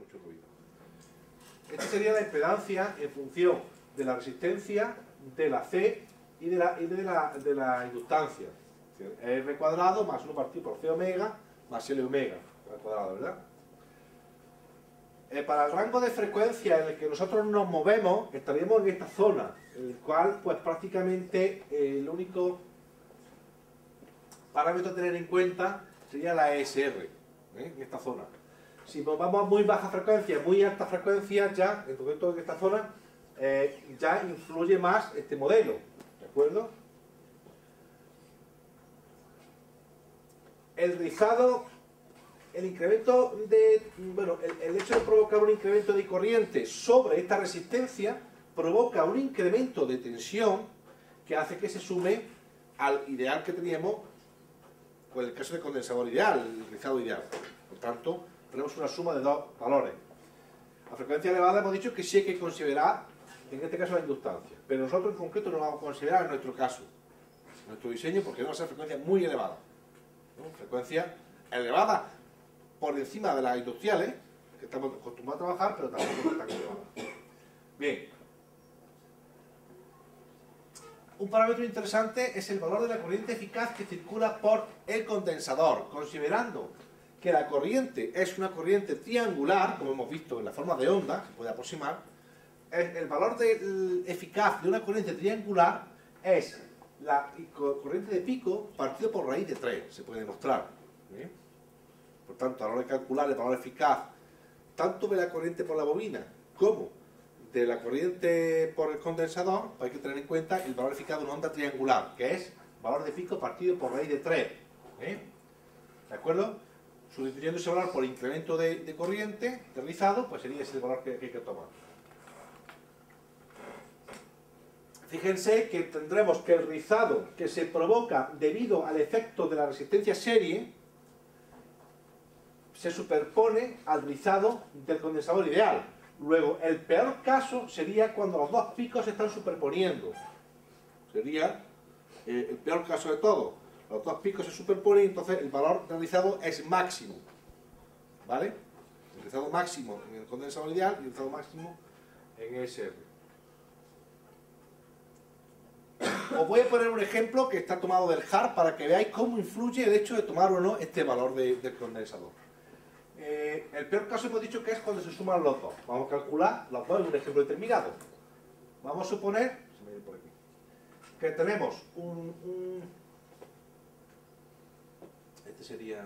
mucho ruido. Esta sería la impedancia en función de la resistencia, de la C y de la inductancia. R cuadrado más 1 partido por C omega más L omega al cuadrado, ¿verdad? Para el rango de frecuencia en el que nosotros nos movemos, estaríamos en esta zona, en el cual, pues prácticamente, el único parámetro a tener en cuenta sería la ESR, en esta zona. Si nos vamos a muy baja frecuencia, muy alta frecuencia, ya, en concreto en esta zona, ya influye más este modelo, ¿de acuerdo? El rizado, el incremento de, bueno, el hecho de provocar un incremento de corriente sobre esta resistencia provoca un incremento de tensión que hace que se sume al ideal que teníamos, pues el caso de condensador ideal, el rizado ideal. Por tanto, tenemos una suma de dos valores. A frecuencia elevada hemos dicho que sí hay que considerar, en este caso, la inductancia, pero nosotros en concreto no vamos a considerar en nuestro caso, en nuestro diseño, porque no va a ser frecuencia muy elevada, ¿no? Frecuencia elevada por encima de las industriales, que estamos acostumbrados a trabajar, pero tampoco tan elevadas. Bien. Un parámetro interesante es el valor de la corriente eficaz que circula por el condensador, considerando que la corriente es una corriente triangular, como hemos visto en la forma de onda, que puede aproximar. El valor eficaz de una corriente triangular es la corriente de pico partido por raíz de 3, se puede demostrar. ¿Bien? Por tanto, a la hora de calcular el valor eficaz, tanto de la corriente por la bobina como de la corriente por el condensador, hay que tener en cuenta el valor eficaz de una onda triangular, que es valor de pico partido por raíz de 3. ¿De acuerdo? Sustituyendo ese valor por incremento de corriente, de rizado, pues sería ese el valor que hay que tomar. Fíjense que tendremos que el rizado que se provoca debido al efecto de la resistencia serie se superpone al rizado del condensador ideal. Luego, el peor caso sería cuando los dos picos se están superponiendo. Sería el peor caso de todo. Los dos picos se superponen y entonces el valor del rizado es máximo. ¿Vale? El rizado máximo en el condensador ideal y el rizado máximo en ESR. Os voy a poner un ejemplo que está tomado del HAR para que veáis cómo influye el hecho de tomar o no este valor del condensador. El peor caso hemos dicho que es cuando se suman los dos. Vamos a calcular los dos en un ejemplo determinado. Vamos a suponer, se me viene por aquí, que tenemos este sería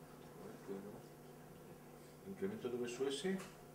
incremento de VSUS.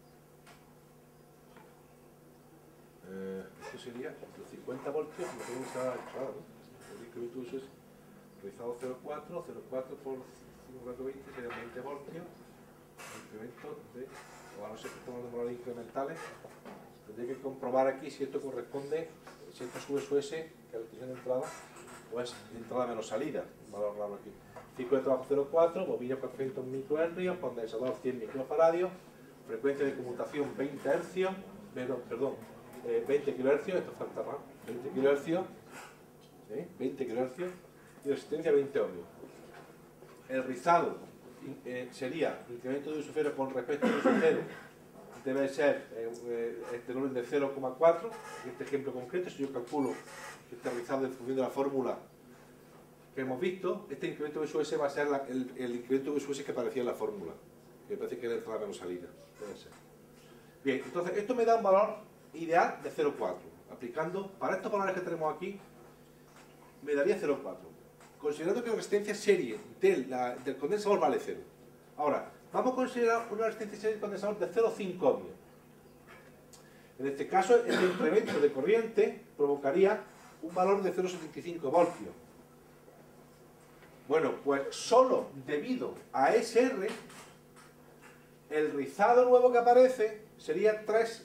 Esto sería los 50 voltios, lo tengo que estar achado, ¿no? El incremento de VSUS rizado 0,4, 0,4 por 5,420 serían 20 voltios. Incremento de, o a no ser que estemos de valores incrementales, tendría que comprobar aquí si esto corresponde, si esto sube su S, que es la tensión de entrada, o es entrada menos salida, un valor raro aquí. Ciclo de trabajo 0,4, bobina 400 microhercios, condensador 100 microfaradios, frecuencia de conmutación 20 hercios, perdón, 20 kHz, esto falta más, 20 kHz, 20 kHz, y resistencia 20 ohmios. El rizado sería incremento de uso cero con respecto a uso cero, debe ser este orden de 0,4. En este ejemplo concreto, si yo calculo este rizado en función de la fórmula que hemos visto, este incremento de VSUS va a ser el incremento de VSUS que aparecía en la fórmula, que me parece que era entrada menos salida. Puede ser. Bien, entonces esto me da un valor ideal de 0,4. Aplicando, para estos valores que tenemos aquí, me daría 0,4. Considerando que la resistencia serie del condensador vale 0. Ahora, vamos a considerar una resistencia serie del condensador de 0,5 ohmios. En este caso, el incremento de corriente provocaría un valor de 0,75 voltios. Bueno, pues solo debido a SR, el rizado nuevo que aparece sería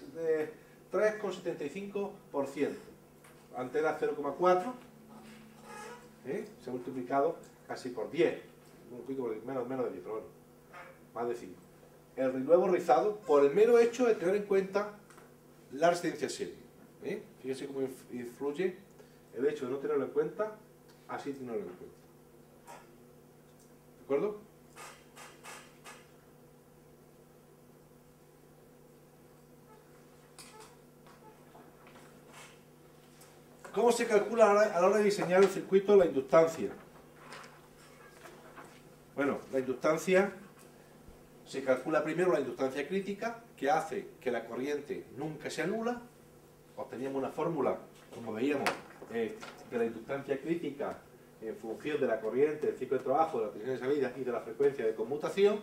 3,75%. Antes era 0,4. Se ha multiplicado casi por 10, un poquito menos de 10, pero bueno, más de 5. El nuevo rizado, por el mero hecho de tener en cuenta la resistencia serie. Fíjense cómo influye el hecho de no tenerlo en cuenta, así tenerlo en cuenta. ¿De acuerdo? ¿Cómo se calcula a la hora de diseñar el circuito la inductancia? Bueno, la inductancia se calcula primero la inductancia crítica, que hace que la corriente nunca sea nula. Obteníamos una fórmula, como veíamos, de la inductancia crítica en función de la corriente, del ciclo de trabajo, de la tensión de salida y de la frecuencia de conmutación.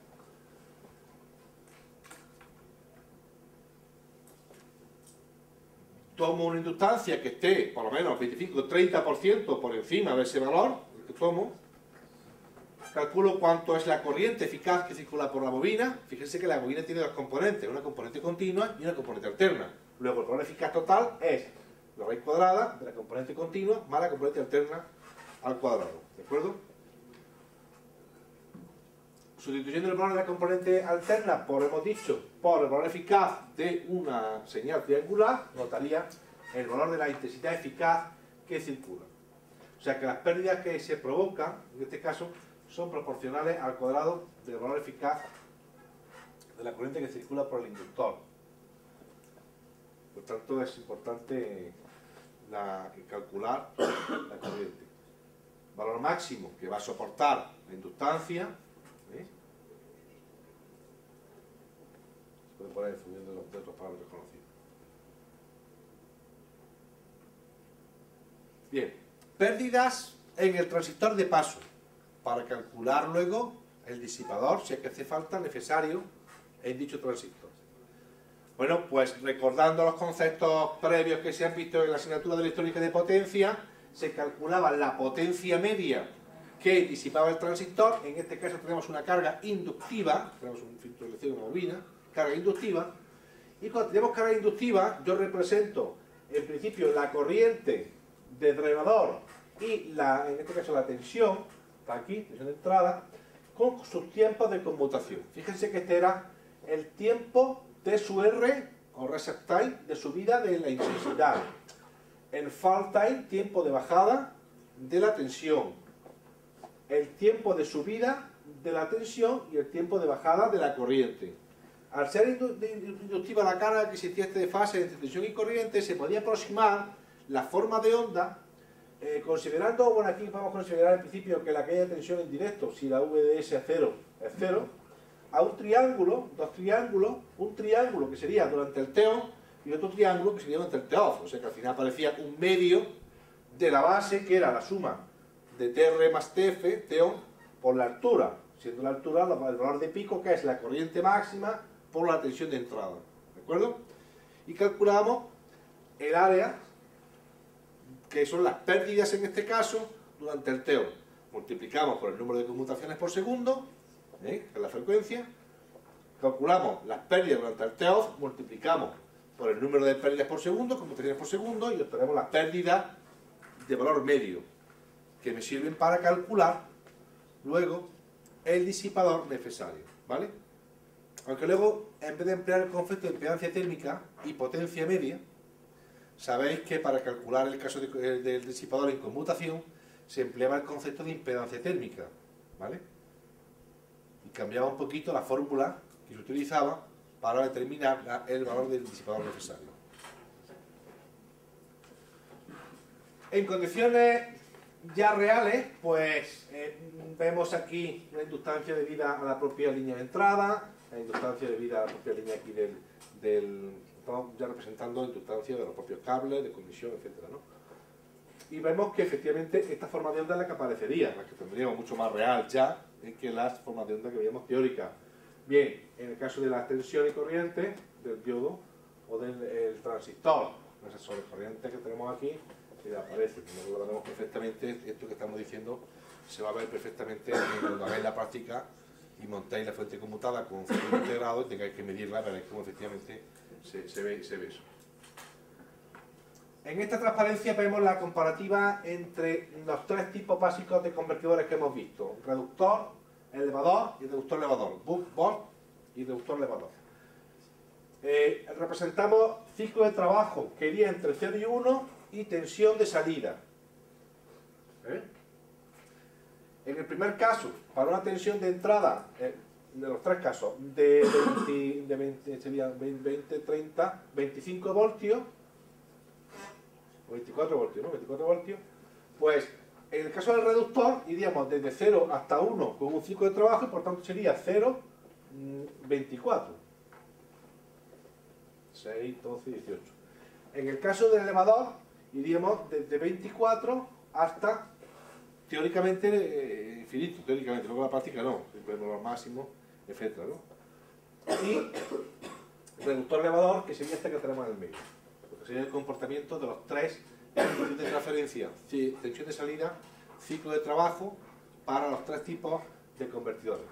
Tomo una inductancia que esté por lo menos 25-30% por encima de ese valor, el que tomo. Calculo cuánto es la corriente eficaz que circula por la bobina. Fíjense que la bobina tiene dos componentes, una componente continua y una componente alterna. Luego el valor eficaz total es la raíz cuadrada de la componente continua más la componente alterna al cuadrado. ¿De acuerdo? Sustituyendo el valor de la componente alterna, por hemos dicho, por el valor eficaz de una señal triangular, notaría el valor de la intensidad eficaz que circula. O sea que las pérdidas que se provocan, en este caso, son proporcionales al cuadrado del valor eficaz de la corriente que circula por el inductor. Por tanto, es importante calcular la corriente. Valor máximo que va a soportar la inductancia. ¿Veis? Se puede poner en función de otros parámetros conocidos. Bien, pérdidas en el transistor de paso, para calcular luego el disipador, si es que hace falta, necesario en dicho transistor. Bueno, pues recordando los conceptos previos que se han visto en la asignatura de electrónica de potencia, se calculaba la potencia media que disipaba el transistor. En este caso tenemos una carga inductiva, tenemos un filtro de lección, una bobina, carga inductiva, y cuando tenemos carga inductiva, yo represento en principio la corriente de drenador y en este caso la tensión, está aquí, tensión de entrada, con sus tiempos de conmutación. Fíjense que este era el tiempo de su R, o reset time, de subida de la intensidad. El fall time, tiempo de bajada de la tensión. El tiempo de subida de la tensión y el tiempo de bajada de la corriente. Al ser inductiva la carga que existía este fase entre tensión y corriente, se podía aproximar la forma de onda, considerando, bueno, aquí vamos a considerar en principio que la caída de tensión en directo, si la VDS es 0, es 0, a un triángulo, dos triángulos, un triángulo que sería durante el TEON y otro triángulo que sería durante el TEOF, o sea que al final aparecía un medio de la base que era la suma de TR más TF, TEON, por la altura, siendo la altura el valor de pico que es la corriente máxima por la tensión de entrada, ¿de acuerdo? Y calculamos el área, que son las pérdidas en este caso, durante el TEON. Multiplicamos por el número de conmutaciones por segundo, que es la frecuencia, calculamos las pérdidas durante el TEOF, multiplicamos por el número de pérdidas por segundo, conmutaciones por segundo, y obtenemos las pérdidas de valor medio, que me sirven para calcular luego el disipador necesario, ¿vale? Aunque luego, en vez de emplear el concepto de impedancia térmica y potencia media, sabéis que para calcular el caso del disipador en conmutación se empleaba el concepto de impedancia térmica, ¿vale? Y cambiaba un poquito la fórmula que se utilizaba para determinar el valor del disipador necesario. En condiciones ya reales, pues vemos aquí la inductancia debida a la propia línea de entrada, la inductancia debida a la propia línea aquí estamos ya representando inductancia de los propios cables, de conexión, etcétera, ¿no? Y vemos que efectivamente esta forma de onda es la que aparecería, la que tendríamos mucho más real ya que las formas de onda que veíamos teóricas. Bien, en el caso de la tensión y corriente del diodo o del transistor, esas sobrecorrientes que tenemos aquí, que aparecen, como lo vemos perfectamente, esto que estamos diciendo se va a ver perfectamente cuando hagáis la práctica y montáis la fuente conmutada con 120 grados y tengáis que medirla, veréis cómo efectivamente se ve eso. En esta transparencia vemos la comparativa entre los tres tipos básicos de convertidores que hemos visto: reductor, elevador y reductor elevador, buck y reductor elevador. Representamos ciclo de trabajo que iría entre 0 y 1 y tensión de salida. En el primer caso, para una tensión de entrada, de los tres casos, de 20, 30, 25 voltios, o 24 voltios, ¿no? 24 voltios. Pues en el caso del reductor iríamos desde 0 hasta 1 con un ciclo de trabajo y por tanto sería 0, 24. 6, 12, 18. En el caso del elevador iríamos desde 24 hasta teóricamente infinito, teóricamente, luego en la práctica no, siempre lo máximo, etc., ¿no? Y el reductor elevador, que sería este que tenemos en el medio, porque sería el comportamiento de los tres tensión de transferencia, tensión de salida, ciclo de trabajo para los tres tipos de convertidores.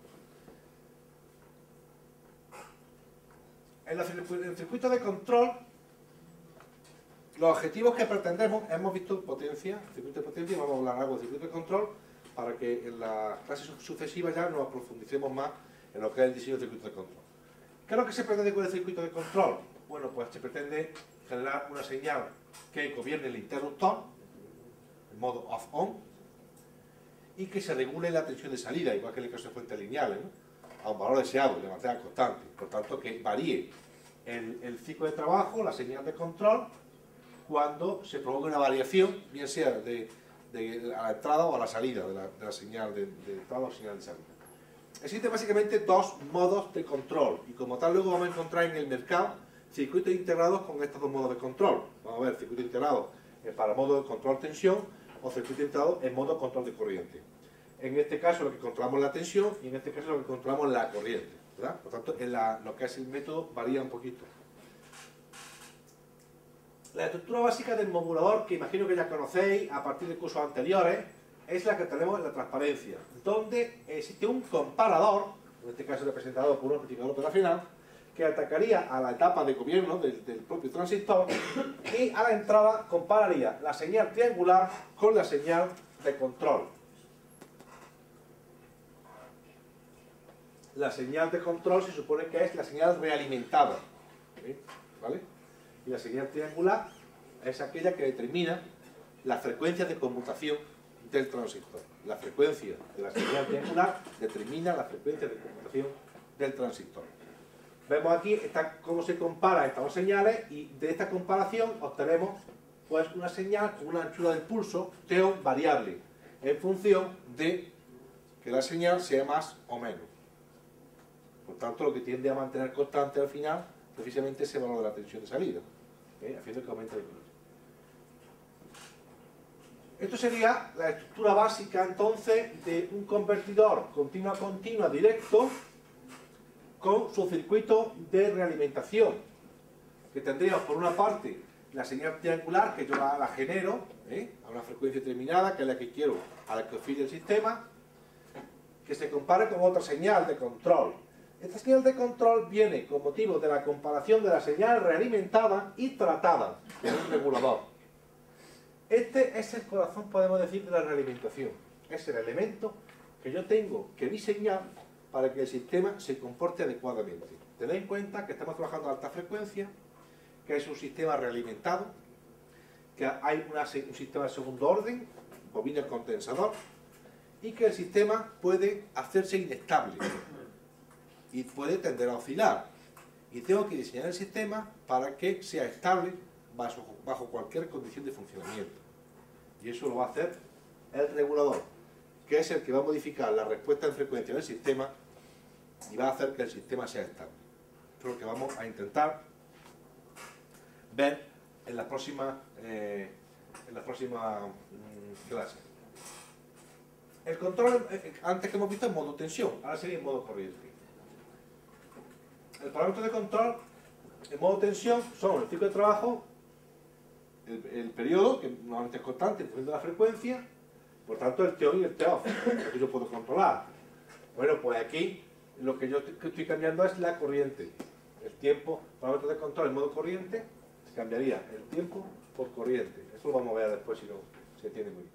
En el circuito de control, los objetivos que pretendemos, hemos visto potencia, circuito de potencia, y vamos a hablar algo de circuito de control para que en las clases sucesivas ya nos profundicemos más en lo que es el diseño del circuito de control. ¿Qué es lo que se pretende con el circuito de control? Bueno, pues se pretende generar una señal que gobierne el interruptor, en modo off-on, y que se regule la tensión de salida, igual que en el caso de fuentes lineales, ¿no? A un valor deseado, de manera constante. Por tanto, que varíe el ciclo de trabajo, la señal de control, cuando se provoca una variación, bien sea a la entrada o a la salida de la señal de entrada o señal de salida. Existen básicamente dos modos de control, y como tal luego vamos a encontrar en el mercado circuitos integrados con estos dos modos de control. Vamos a ver circuito integrado para modo de control tensión o circuito integrado en modo control de corriente. En este caso lo que controlamos es la tensión y en este caso lo que controlamos es la corriente, ¿verdad? Por tanto, lo que es el método varía un poquito. La estructura básica del modulador, que imagino que ya conocéis a partir de cursos anteriores, es la que tenemos en la transparencia, donde existe un comparador, en este caso representado por un amplificador operacional, que atacaría a la etapa de gobierno del propio transistor y a la entrada compararía la señal triangular con la señal de control. La señal de control se supone que es la señal realimentada, ¿vale? Y la señal triangular es aquella que determina la frecuencia de conmutación del transistor. La frecuencia de la señal triangular determina la frecuencia de conmutación del transistor. Vemos aquí cómo se comparan estas dos señales y de esta comparación obtenemos pues, una señal con una anchura del pulso T variable en función de que la señal sea más o menos. Por tanto, lo que tiende a mantener constante al final precisamente ese valor de la tensión de salida, haciendo que aumente el pulso. Esto sería la estructura básica entonces de un convertidor continua directo con su circuito de realimentación, que tendríamos por una parte la señal triangular, que yo la genero a una frecuencia determinada, que es la que quiero, a la que oscile el sistema, que se compare con otra señal de control. Esta señal de control viene con motivo de la comparación de la señal realimentada y tratada en un regulador. Este es el corazón, podemos decir, de la realimentación. Es el elemento que yo tengo que diseñar para que el sistema se comporte adecuadamente. Tened en cuenta que estamos trabajando a alta frecuencia, que es un sistema realimentado, que hay un sistema de segundo orden, bobina el condensador, y que el sistema puede hacerse inestable y puede tender a oscilar. Y tengo que diseñar el sistema para que sea estable bajo cualquier condición de funcionamiento. Y eso lo va a hacer el regulador, que es el que va a modificar la respuesta en frecuencia del sistema y va a hacer que el sistema sea estable. Esto es lo que vamos a intentar ver en las próximas clases. El control, antes que hemos visto, en modo tensión, ahora sería en modo corriente. El parámetro de control en modo tensión son el ciclo de trabajo, el periodo, que normalmente es constante en función de la frecuencia, por tanto el T-on y el T-off, lo que yo puedo controlar. Bueno, pues aquí lo que yo estoy cambiando es la corriente. El tiempo, parámetro de control en modo corriente, se cambiaría el tiempo por corriente. Eso lo vamos a ver después si no se entiende muy bien.